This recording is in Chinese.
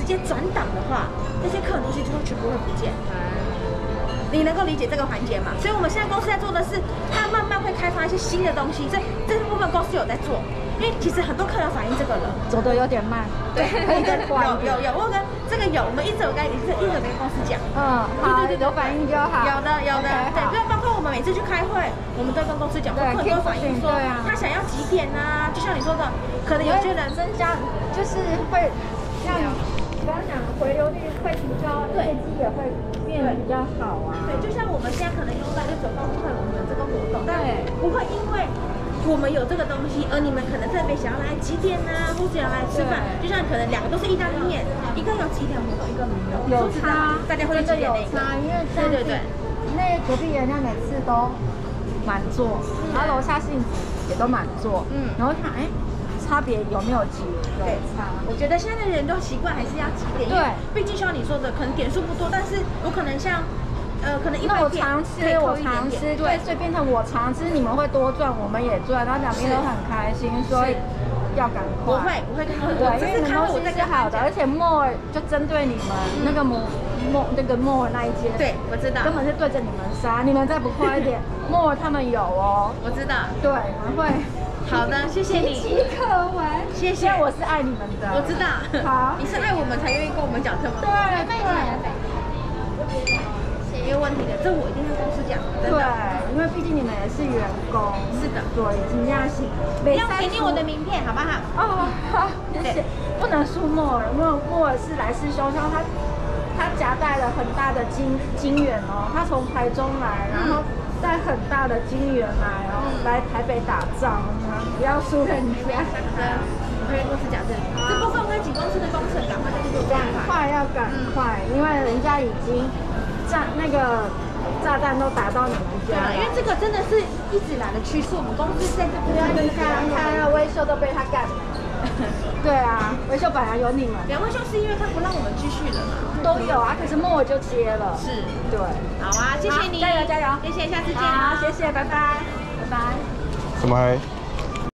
接转档的话，那些客人东西就会全部会不见。你能够理解这个环节吗？所以我们现在公司在做的是，它慢慢会开发一些新的东西，这部分公司有在做。因为其实很多客人反映这个了， 走的有点慢， 对， 可以再快一点。 有，我跟这个有，我们一直有跟公司讲。 好，对，有反应就好。 有的，对，就包括我们每次去开会，我们都跟公司讲，客人都反映说，他想要几点啊？就像你说的，可能有些人增加，就是会让刚刚讲回流率会提高，业绩也会变得比较好啊。 对，就像我们现在可能用到就走高富快我们有这个活动，但不会因为我们有这个东西，而你们可能特别想要来几点啊，或者要来吃饭，就像可能2个都是意大利面，一个有几点活动，一个没有， 有差， 大家会几点那个？ 因为对，那隔壁人家每次都满座，然后楼下杏子也都满座，然后看差别有没有几有差？ 我觉得现在的人都习惯还是要几点，对，毕竟像你说的，可能点数不多，但是我可能像。可能那我常吃，对，所以变成我常吃，你们会多赚，我们也赚，然后两边都很开心，所以要赶快。 我会跟他们对，因为你们东西是好的，而且莫就针对你们那个莫那一间， 对，我知道， 根本是对着你们杀，你们再不快一点，莫他们有哦， 我知道， 对，我们会。 好的，谢谢你。 岌岌可危，谢谢。我是爱你们的， 我知道。 好， 你是爱我们才愿意跟我们讲这么多。 对。 没有问题的，这我一定跟公司讲。 对，因为毕竟你们也是员工。 是的， 对，尽量是。 要给你我的名片，好不好？ 哦，好，谢谢。不能输莫尔，莫尔是来势汹汹，他夹带了很大的金元哦，他从台中来，然后带很大的金元来，然后来台北打仗，不要输人家。 我会跟公司讲这部分跟景公司的工程赶快再去做办法。 要赶快，因为人家已经。那个炸弹都打到你们家， 因为这个真的是一直以来的趋势，我们公司在这边你看维修都被他干了。对啊，维修本来有你们， 维修是因为他不让我们继续了嘛？ 都有啊，可是莫尔就接了。 是， 对， 好啊，谢谢你， 加油， 谢谢，下次见好，谢谢，拜拜，拜拜。 什么嗨？